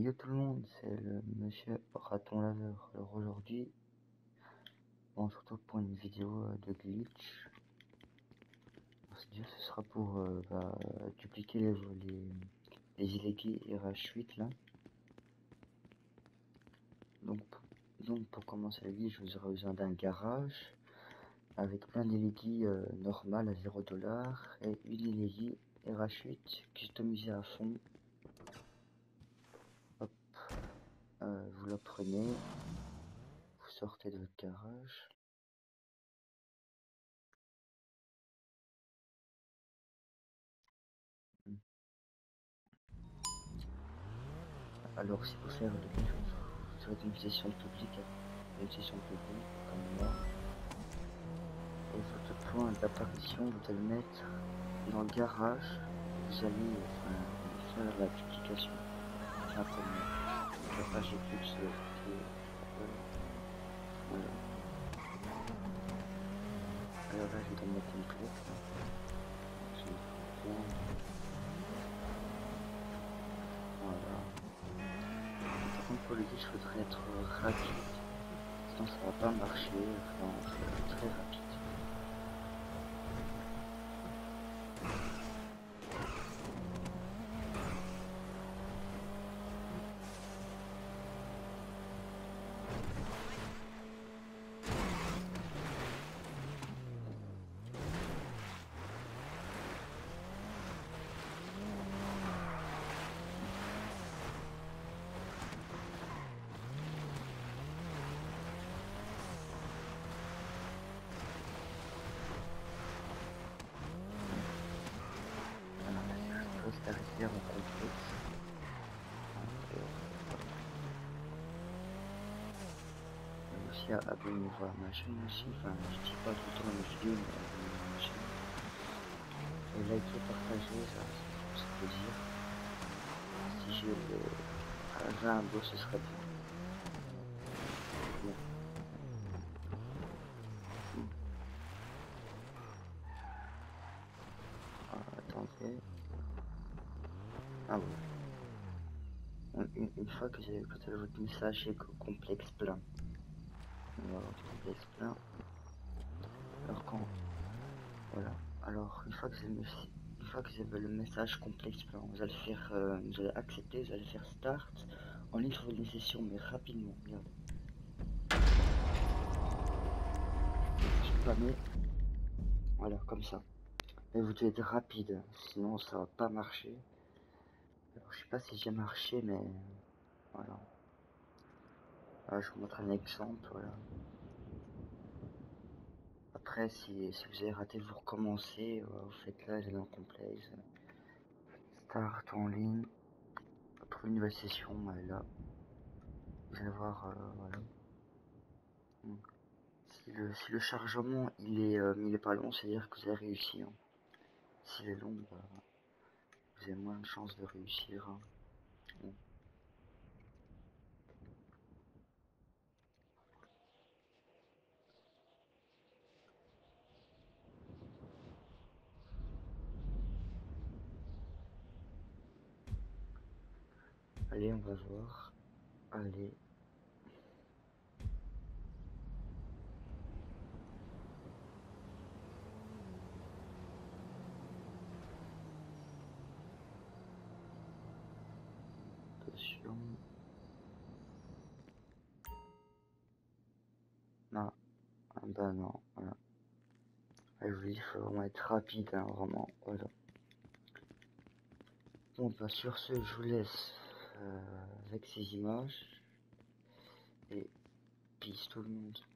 Yo tout le monde, c'est le monsieur Raton Laveur. Alors aujourd'hui, on se retrouve pour une vidéo de glitch. Ce sera pour dupliquer les illégis RH8 là. Donc pour commencer la glitch, vous aurez besoin d'un garage avec plein d'illégis normal à 0$ et une illégis RH8 customisée à fond. Hop, vous la prenez, vous sortez de votre garage. Alors si vous faire le glitch, vous serez une session publique, comme moi. Et votre point d'apparition, vous allez le mettre dans le garage. Vous allez faire la duplication. Simplement. Le garage est plus voilà. Alors là, je vais dans mon complexe. Je vais point. Voilà. Par contre, pour le glitch, il faudrait être rapide. Sinon, ça va pas marcher. Enfin, très rapide. La rivière en complexe. Aussi abonnez-vous à ma chaîne aussi, enfin je dis pas tout le temps les vidéos, mais abonnez-vous à ma chaîne. Et likez, partagez, ça peut dire. Si je avais un beau, ce serait bien. Bon. Attendez. Ah bon. Une fois que votre message est complexe plein. On va avoir du complexe plein. Alors quand. Voilà. Alors une fois que vous avez le message complexe plein, vous allez faire. Vous allez accepter, vous allez faire start. En ligne sur les sessions, mais rapidement. Regardez. Spammer. Voilà, comme ça. Mais vous devez être rapide, sinon ça va pas marcher. Alors je sais pas si j'ai marché, mais voilà. Alors, je vous montre un exemple, voilà. Après, si vous avez raté, vous recommencez, vous faites là, les dans complexe. Start en ligne. Pour une nouvelle session, là. Vous allez voir, voilà. Si le chargement il est pas long, c'est-à-dire que vous avez réussi. Hein. S'il est long, bah, vous avez moins de chances de réussir. Hein. Bon. Allez, on va voir. Allez. Attention. Non. Ah bah non, voilà. Ah, je vous dis, il faut vraiment être rapide, hein, vraiment, voilà. Bon, bah sur ce, je vous laisse avec ces images. Et peace tout le monde.